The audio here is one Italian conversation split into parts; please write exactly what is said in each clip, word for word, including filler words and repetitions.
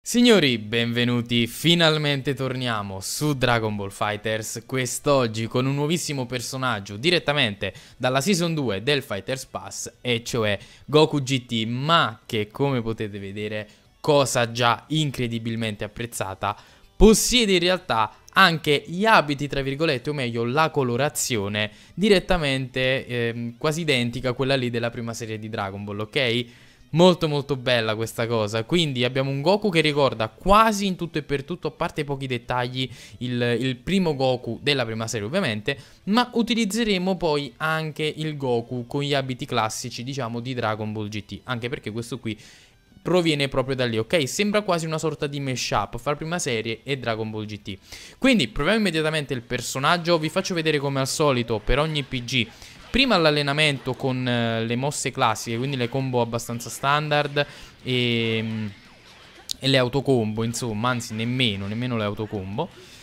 Signori, benvenuti, finalmente torniamo su Dragon Ball FighterZ, quest'oggi con un nuovissimo personaggio direttamente dalla Season due del Fighters Pass, e cioè Goku G T, ma che come potete vedere, cosa già incredibilmente apprezzata, possiede in realtà anche gli abiti, tra virgolette, o meglio la colorazione direttamente eh, quasi identica a quella lì della prima serie di Dragon Ball, ok? Molto molto bella questa cosa. Quindi abbiamo un Goku che ricorda quasi in tutto e per tutto, a parte pochi dettagli, il, il primo Goku della prima serie ovviamente. Ma utilizzeremo poi anche il Goku con gli abiti classici, diciamo, di Dragon Ball G T. Anche perché questo qui proviene proprio da lì, ok? Sembra quasi una sorta di mashup fra la prima serie e Dragon Ball G T. Quindi proviamo immediatamente il personaggio. Vi faccio vedere come al solito per ogni P G prima l'allenamento con uh, le mosse classiche, quindi le combo abbastanza standard e, um, e le autocombo, insomma, anzi nemmeno, nemmeno le autocombo.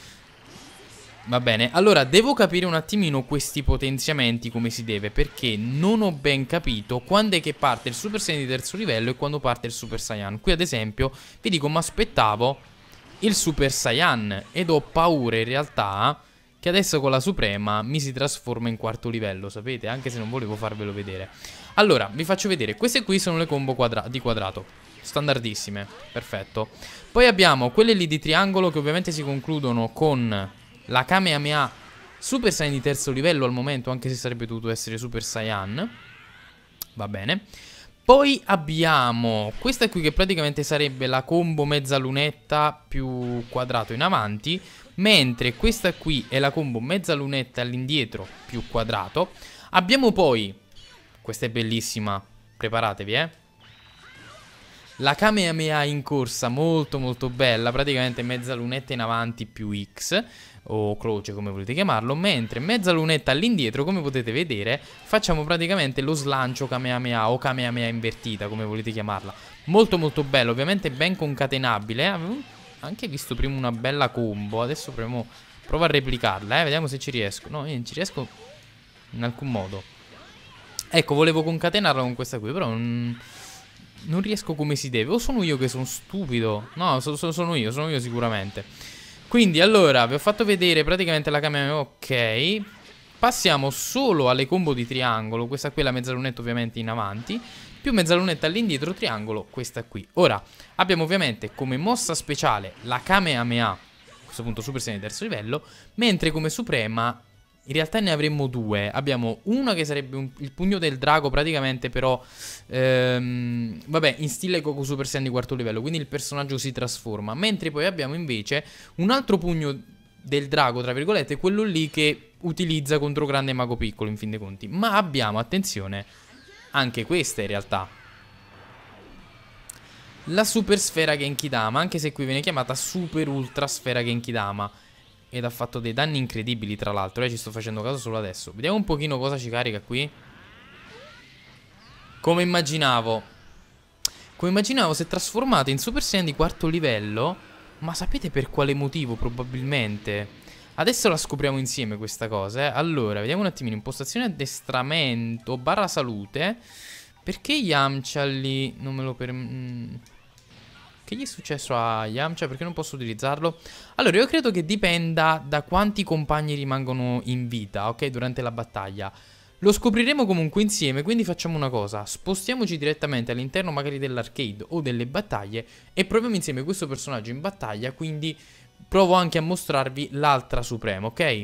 Va bene, allora devo capire un attimino questi potenziamenti come si deve, perché non ho ben capito quando è che parte il Super Saiyan di terzo livello e quando parte il Super Saiyan. Qui ad esempio vi dico, mi aspettavo il Super Saiyan ed ho paura in realtà che adesso con la Suprema mi si trasforma in quarto livello, sapete? Anche se non volevo farvelo vedere. Allora, vi faccio vedere. Queste qui sono le combo quadra di quadrato. Standardissime. Perfetto. Poi abbiamo quelle lì di triangolo che ovviamente si concludono con la Kamehameha Super Saiyan di terzo livello al momento, anche se sarebbe dovuto essere Super Saiyan. Va bene. Poi abbiamo questa qui che praticamente sarebbe la combo mezza lunetta più quadrato in avanti, mentre questa qui è la combo mezza lunetta all'indietro più quadrato. Abbiamo poi, questa è bellissima, preparatevi eh, la Kamehameha in corsa, molto molto bella, praticamente mezza lunetta in avanti più X o croce come volete chiamarlo, mentre mezza lunetta all'indietro, come potete vedere, facciamo praticamente lo slancio Kamehameha o Kamehameha invertita, come volete chiamarla. Molto molto bello, ovviamente ben concatenabile. Avevo anche visto prima una bella combo, adesso proviamo, provo a replicarla, eh, vediamo se ci riesco. No, io non ci riesco in alcun modo. Ecco, volevo concatenarla con questa qui, però non, non riesco come si deve. O sono io che sono stupido? No, so, so, sono io, sono io sicuramente. Quindi allora vi ho fatto vedere praticamente la Kamehameha, ok. Passiamo solo alle combo di triangolo. Questa qui è la mezzalunetta ovviamente in avanti, più mezzalunetta all'indietro, triangolo, questa qui. Ora abbiamo ovviamente come mossa speciale la Kamehameha, a questo punto Super Saiyan di terzo livello, mentre come suprema in realtà ne avremmo due. Abbiamo una che sarebbe un, il pugno del drago praticamente, però ehm, vabbè, in stile Goku Super Saiyan di quarto livello, quindi il personaggio si trasforma. Mentre poi abbiamo invece un altro pugno del drago, tra virgolette, quello lì che utilizza contro grande mago piccolo in fin dei conti. Ma abbiamo, attenzione, anche questa in realtà, la super sfera Genkidama, anche se qui viene chiamata super ultra sfera Genkidama. Ed ha fatto dei danni incredibili, tra l'altro, eh, ci sto facendo caso solo adesso. Vediamo un pochino cosa ci carica qui. Come immaginavo Come immaginavo si è trasformata in Super Saiyan di quarto livello. Ma sapete per quale motivo probabilmente? Adesso la scopriamo insieme questa cosa, eh. Allora, vediamo un attimino. Impostazione addestramento barra salute. Perché Yamcha lì non me lo permette? Che gli è successo a Yamcha? Perché non posso utilizzarlo? Allora, io credo che dipenda da quanti compagni rimangono in vita, ok? Durante la battaglia. Lo scopriremo comunque insieme, quindi facciamo una cosa. Spostiamoci direttamente all'interno magari dell'arcade o delle battaglie e proviamo insieme questo personaggio in battaglia, quindi provo anche a mostrarvi l'altra suprema, ok?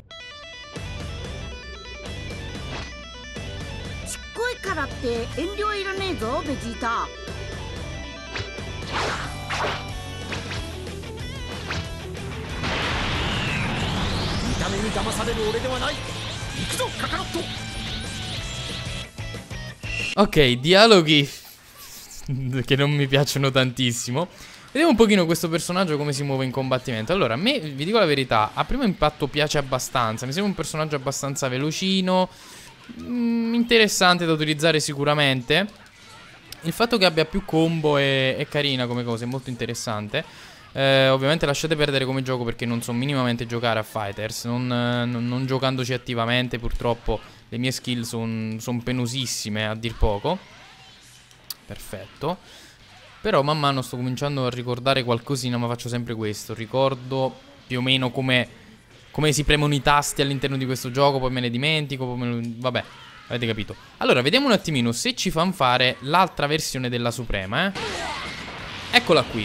Ok, dialoghi che non mi piacciono tantissimo. Vediamo un pochino questo personaggio come si muove in combattimento. Allora, a me, vi dico la verità, a primo impatto piace abbastanza. Mi sembra un personaggio abbastanza velocino, mm, interessante da utilizzare sicuramente. Il fatto che abbia più combo è, è carina come cosa, è molto interessante. Eh, ovviamente lasciate perdere come gioco perché non so minimamente giocare a Fighters. Non, non, non giocandoci attivamente, purtroppo le mie skill sono son penosissime a dir poco. Perfetto. Però man mano sto cominciando a ricordare qualcosina, ma faccio sempre questo. Ricordo più o meno come, come si premono i tasti all'interno di questo gioco, poi me ne dimentico, poi me lo... vabbè, avete capito. Allora, vediamo un attimino se ci fanno fare l'altra versione della Suprema, eh. Eccola qui.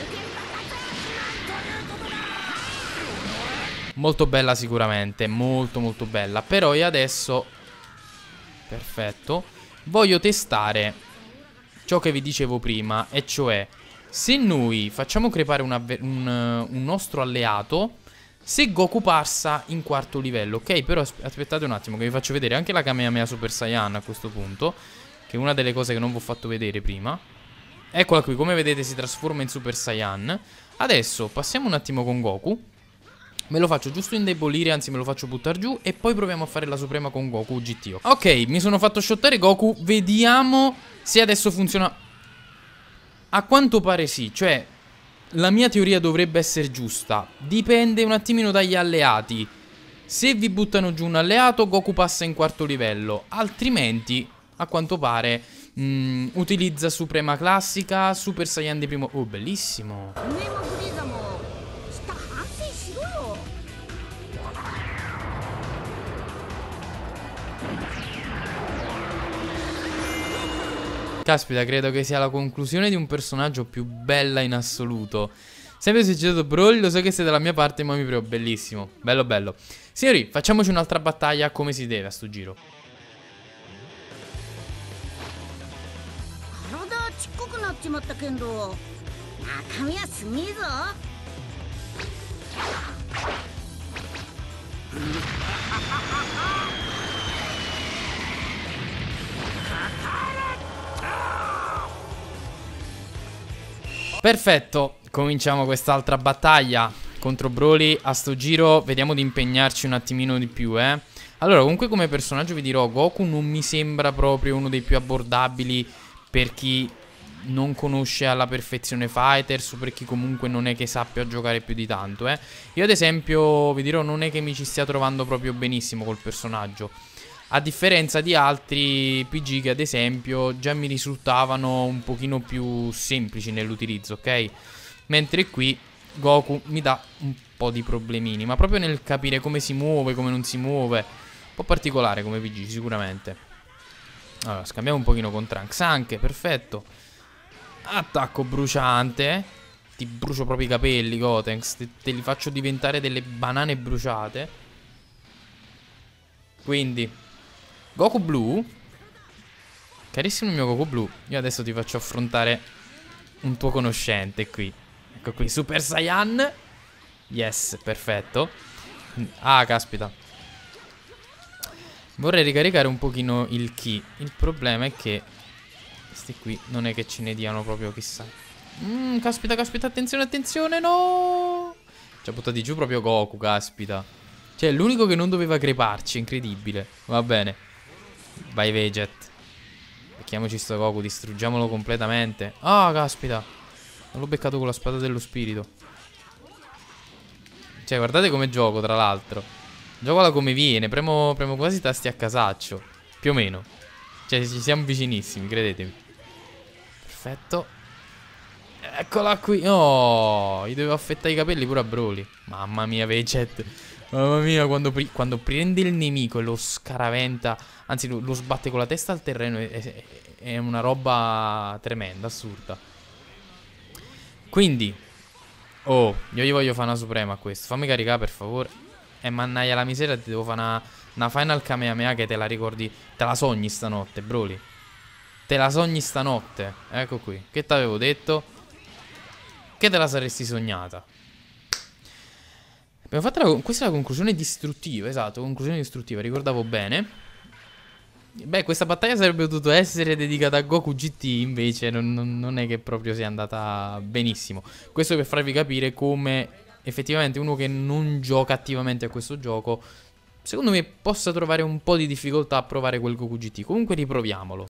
Molto bella sicuramente, molto molto bella. Però io adesso, perfetto, voglio testare ciò che vi dicevo prima, e cioè se noi facciamo crepare un, un, un nostro alleato, se Goku passa in quarto livello, ok? Però aspettate un attimo che vi faccio vedere anche la Kamehameha Super Saiyan a questo punto, che è una delle cose che non vi ho fatto vedere prima. Eccola qui, come vedete si trasforma in Super Saiyan. Adesso passiamo un attimo con Goku. Me lo faccio giusto indebolire, anzi me lo faccio buttare giù, e poi proviamo a fare la Suprema con Goku G T O. Ok, mi sono fatto shottare Goku. Vediamo se adesso funziona. A quanto pare sì. Cioè, la mia teoria dovrebbe essere giusta. Dipende un attimino dagli alleati. Se vi buttano giù un alleato, Goku passa in quarto livello. Altrimenti, a quanto pare, mh, utilizza Suprema classica, Super Saiyan di primo. Oh, bellissimo. Caspita, credo che sia la conclusione di un personaggio più bella in assoluto. Sempre se citato Broly, lo so che siete dalla mia parte, ma mi prego, bellissimo. Bello bello. Signori, facciamoci un'altra battaglia come si deve a sto giro. Perfetto, cominciamo quest'altra battaglia contro Broly. A sto giro vediamo di impegnarci un attimino di più, eh. Allora, comunque come personaggio vi dirò, Goku non mi sembra proprio uno dei più abbordabili per chi non conosce alla perfezione Fighters, o per chi comunque non è che sappia giocare più di tanto, eh. Io ad esempio, vi dirò, non è che mi ci stia trovando proprio benissimo col personaggio. A differenza di altri P G che ad esempio già mi risultavano un pochino più semplici nell'utilizzo, ok? Mentre qui Goku mi dà un po' di problemini, ma proprio nel capire come si muove, come non si muove. Un po' particolare come P G sicuramente. Allora, scambiamo un pochino con Trunks anche, perfetto. Attacco bruciante. Ti brucio proprio i capelli, Gotenks. Te, te li faccio diventare delle banane bruciate. Quindi Goku Blu. Carissimo il mio Goku Blu, io adesso ti faccio affrontare un tuo conoscente qui. Ecco qui, Super Saiyan. Yes, perfetto. Ah, caspita. Vorrei ricaricare un pochino il ki. Il problema è che questi qui non è che ce ne diano proprio chissà. Mm, caspita, caspita, attenzione, attenzione, no. Ci ha buttati giù proprio Goku, caspita. Cioè, l'unico che non doveva creparci, incredibile. Va bene. Vai Veget. Becchiamoci sto Goku, distruggiamolo completamente. Ah, caspita. Non l'ho beccato con la spada dello spirito. Cioè, guardate come gioco, tra l'altro. Giocola come viene, premo, premo quasi i tasti a casaccio. Più o meno. Cioè, ci siamo vicinissimi, credetemi. Perfetto. Eccola qui. Oh, gli dovevo affettare i capelli pure a Broly. Mamma mia, Veget. Mamma mia, quando, pri quando prende il nemico e lo scaraventa, anzi lo, lo sbatte con la testa al terreno, è, è, è una roba tremenda, assurda. Quindi, oh, io gli voglio fare una Suprema a questo. Fammi caricare per favore. E mannaia la miseria, ti devo fare una, una Final Kamehameha che te la ricordi. Te la sogni stanotte, Broly. Te la sogni stanotte. Ecco qui. Che t'avevo detto? Che te la saresti sognata. Abbiamo fatto la, questa è la conclusione distruttiva, esatto, conclusione distruttiva, ricordavo bene. Beh, questa battaglia sarebbe potuta essere dedicata a Goku G T, invece non, non, non è che proprio sia andata benissimo. Questo per farvi capire come effettivamente uno che non gioca attivamente a questo gioco, secondo me, possa trovare un po' di difficoltà a provare quel Goku G T. Comunque riproviamolo.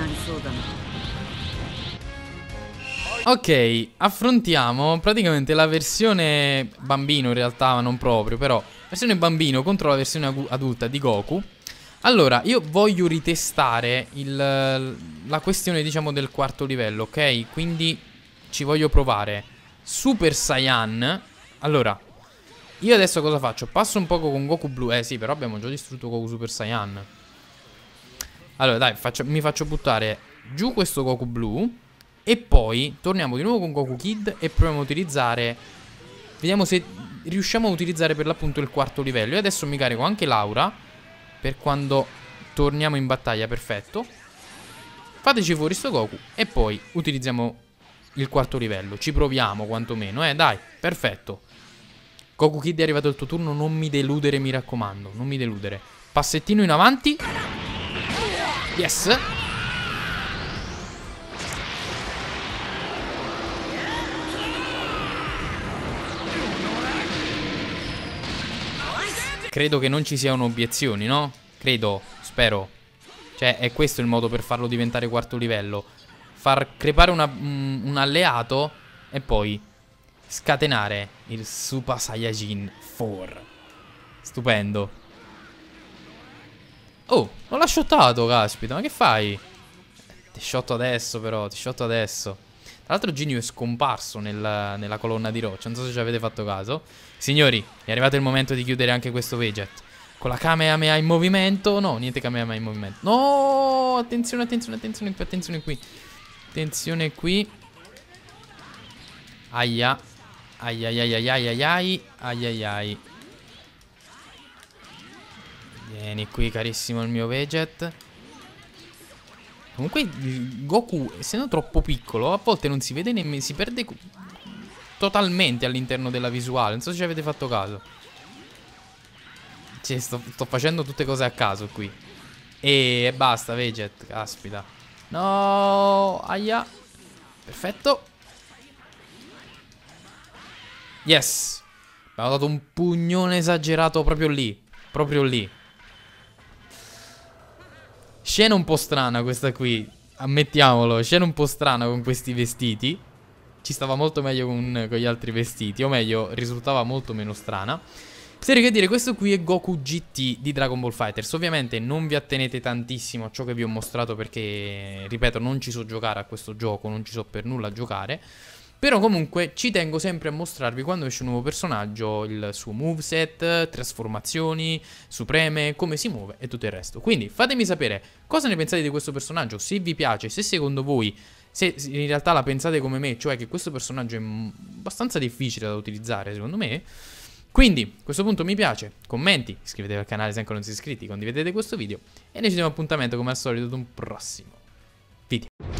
Ok, affrontiamo praticamente la versione bambino in realtà, ma non proprio, però versione bambino contro la versione adulta di Goku. Allora, io voglio ritestare il, la questione, diciamo, del quarto livello, ok? Quindi ci voglio provare Super Saiyan. Allora, io adesso cosa faccio? Passo un poco con Goku Blu. Eh sì, però abbiamo già distrutto Goku Super Saiyan. Allora, dai, faccio, mi faccio buttare giù questo Goku Blu. E poi torniamo di nuovo con Goku Kid e proviamo a utilizzare... Vediamo se riusciamo a utilizzare per l'appunto il quarto livello. E adesso mi carico anche Laura per quando torniamo in battaglia, perfetto. Fateci fuori sto Goku e poi utilizziamo il quarto livello. Ci proviamo quantomeno, eh, dai, perfetto. Goku Kid, è arrivato il tuo turno, non mi deludere, mi raccomando, non mi deludere. Passettino in avanti. Yes. Credo che non ci siano obiezioni, no? Credo, spero. Cioè, è questo il modo per farlo diventare quarto livello. Far crepare una, um, un alleato e poi scatenare il Super Saiyajin quattro. Stupendo. Oh, non l'ha shottato, caspita, ma che fai? Ti shotto adesso però, ti shotto adesso. Tra l'altro Ginyu è scomparso nel, nella colonna di roccia, non so se ci avete fatto caso. Signori, è arrivato il momento di chiudere anche questo Veget. Con la Kamehameha in movimento. No, niente Kamehameha in movimento. No, attenzione, attenzione, attenzione qui, attenzione qui. Attenzione qui. Aia. Aia, aia, aia, aia, aia, aia, aia, aia. Vieni qui, carissimo il mio Veget. Comunque Goku, essendo troppo piccolo, a volte non si vede nemmeno, si perde totalmente all'interno della visuale. Non so se ci avete fatto caso. Cioè, sto, sto facendo tutte cose a caso qui. E basta, Veget, caspita. No, aia. Perfetto. Yes. Abbiamo dato un pugnone esagerato proprio lì. Proprio lì. Scena un po' strana questa qui, ammettiamolo, scena un po' strana con questi vestiti. Ci stava molto meglio con, con gli altri vestiti, o meglio, risultava molto meno strana. Serio che dire, questo qui è Goku G T di Dragon Ball FighterZ. Ovviamente non vi attenete tantissimo a ciò che vi ho mostrato perché, ripeto, non ci so giocare a questo gioco, non ci so per nulla giocare. Però comunque ci tengo sempre a mostrarvi quando esce un nuovo personaggio il suo moveset, trasformazioni, supreme, come si muove e tutto il resto. Quindi fatemi sapere cosa ne pensate di questo personaggio, se vi piace, se secondo voi, se in realtà la pensate come me, cioè che questo personaggio è abbastanza difficile da utilizzare secondo me. Quindi a questo punto mi piace, commenti, iscrivetevi al canale se ancora non siete iscritti, condividete questo video e noi ci diamo appuntamento come al solito ad un prossimo video.